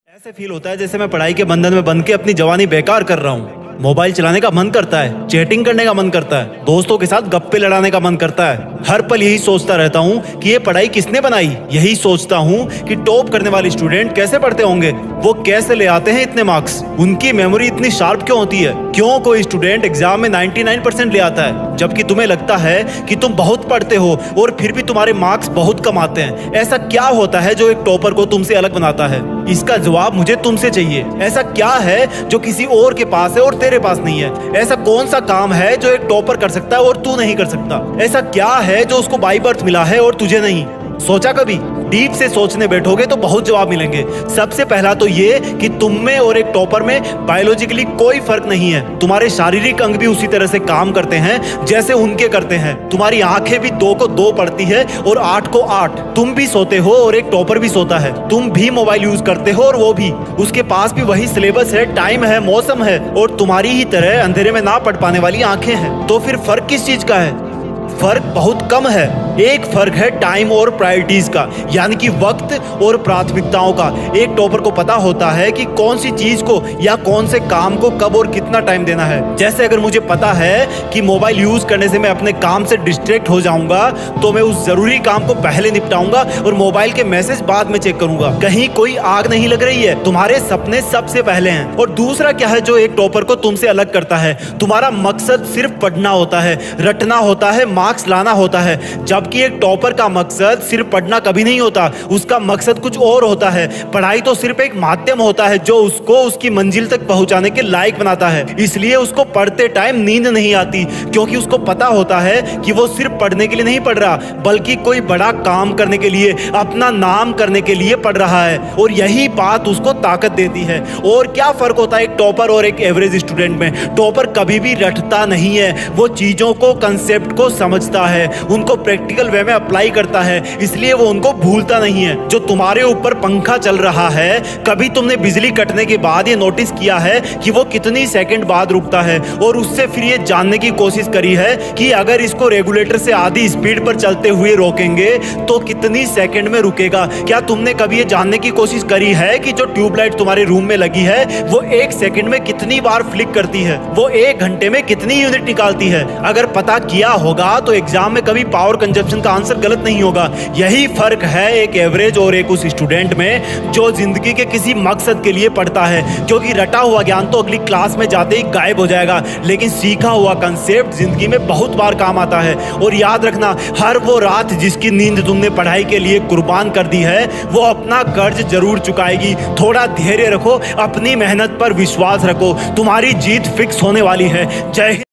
ऐसे फील होता है जैसे मैं पढ़ाई के बंधन में बंध के अपनी जवानी बेकार कर रहा हूँ। मोबाइल चलाने का मन करता है, चैटिंग करने का मन करता है, दोस्तों के साथ गप्पे लड़ाने का मन करता है। हर पल यही सोचता रहता हूँ कि ये पढ़ाई किसने बनाई। यही सोचता हूँ कि टॉप करने वाले स्टूडेंट कैसे पढ़ते होंगे, वो कैसे ले आते हैं इतने मार्क्स, उनकी मेमोरी इतनी शार्प क्यों होती है, क्यों कोई स्टूडेंट एग्जाम में 99% ले आता है जबकि तुम्हें लगता है कि तुम बहुत पढ़ते हो और फिर भी तुम्हारे मार्क्स बहुत कम आते हैं। ऐसा क्या होता है जो एक टॉपर को तुमसे अलग बनाता है? इसका जवाब मुझे तुमसे चाहिए। ऐसा क्या है जो किसी और के पास है और तेरे पास नहीं है? ऐसा कौन सा काम है जो एक टॉपर कर सकता है और तू नहीं कर सकता? ऐसा क्या है जो उसको बाय बर्थ मिला है और तुझे नहीं? सोचा कभी? डीप से सोचने बैठोगे तो बहुत जवाब मिलेंगे। सबसे पहला तो ये कि तुम में और एक टॉपर में बायोलॉजिकली कोई फर्क नहीं है। तुम्हारे शारीरिक अंग भी उसी तरह से काम करते हैं जैसे उनके करते हैं। तुम्हारी आंखें भी 2 को 2 पढ़ती है और 8 को 8। तुम भी सोते हो और एक टॉपर भी सोता है। तुम भी मोबाइल यूज करते हो और वो भी। उसके पास भी वही सिलेबस है, टाइम है, मौसम है और तुम्हारी ही तरह अंधेरे में ना पढ़ पाने वाली आंखें हैं। तो फिर फर्क किस चीज का है? फर्क बहुत कम है। एक फर्क है टाइम और प्रायोरिटीज का, यानी कि वक्त और प्राथमिकताओं का। एक टॉपर को पता होता है कि कौन सी चीज को या कौन से काम को कब और कितना टाइम देना है। जैसे अगर मुझे पता है कि मोबाइल यूज करने से मैं अपने काम से डिस्ट्रैक्ट हो जाऊंगा तो मैं उस जरूरी काम को पहले निपटाऊंगा और मोबाइल के मैसेज बाद में चेक करूंगा। कहीं कोई आग नहीं लग रही है, तुम्हारे सपने सबसे पहले हैं। और दूसरा क्या है जो एक टॉपर को तुमसे अलग करता है? तुम्हारा मकसद सिर्फ पढ़ना होता है, रटना होता है, मार्क्स लाना होता है। जबकि एक टॉपर का मकसद सिर्फ पढ़ना कभी नहीं होता, उसका मकसद कुछ और होता है। पढ़ाई तो सिर्फ एक माध्यम होता है जो उसको उसकी मंजिल तक पहुंचाने के लायक बनाता है। इसलिए उसको पढ़ते टाइम नींद नहीं आती, क्योंकि उसको पता होता है कि वो सिर्फ पढ़ने के लिए नहीं पढ़ रहा, बल्कि कोई बड़ा काम करने के लिए, अपना नाम करने के लिए पढ़ रहा है। और यही बात उसको ताकत देती है। और क्या फर्क होता है एक टॉपर और एक एवरेज स्टूडेंट में? टॉपर कभी भी रटता नहीं है, वो चीजों को, कंसेप्ट को समझता है, उनको प्रैक्टिकल वे में अप्लाई करता है, इसलिए वो उनको भूलता नहीं है। जो तुम्हारे ऊपर पंखा चल रहा है, कभी तुमने बिजली कटने के बाद ये नोटिस किया है कि वो कितनी सेकंड बाद रुकता है? और उससे फिर ये जानने की कोशिश करी है कि अगर इसको रेगुलेटर से आधी स्पीड पर चलते हुए रोकेंगे तो कितनी सेकंड में रुकेगा? क्या तुमने कभी ये जानने की कोशिश करी है कि जो ट्यूबलाइट तुम्हारे रूम में लगी है वो 1 सेकंड में कितनी बार फ्लिक करती है? वो 1 घंटे में कितनी यूनिट निकालती है? अगर पता किया होगा तो एग्जाम में कभी पावर कंजप्शन का आंसर गलत नहीं होगा। यही फर्क है एक एवरेज और एक उस स्टूडेंट में जो जिंदगी के किसी मकसद के लिए पढ़ता है। क्योंकि रटा हुआ ज्ञान तो अगली क्लास में जाते ही गायब हो जाएगा, लेकिन सीखा हुआ कंसेप्ट जिंदगी में बहुत बार काम आता है। और याद रखना, हर वो रात जिसकी नींद तुमने पढ़ाई के लिए कुर्बान कर दी है वो अपना कर्ज जरूर चुकाएगी। थोड़ा धैर्य रखो, अपनी मेहनत पर विश्वास रखो, तुम्हारी जीत फिक्स होने वाली है। जय हिंद।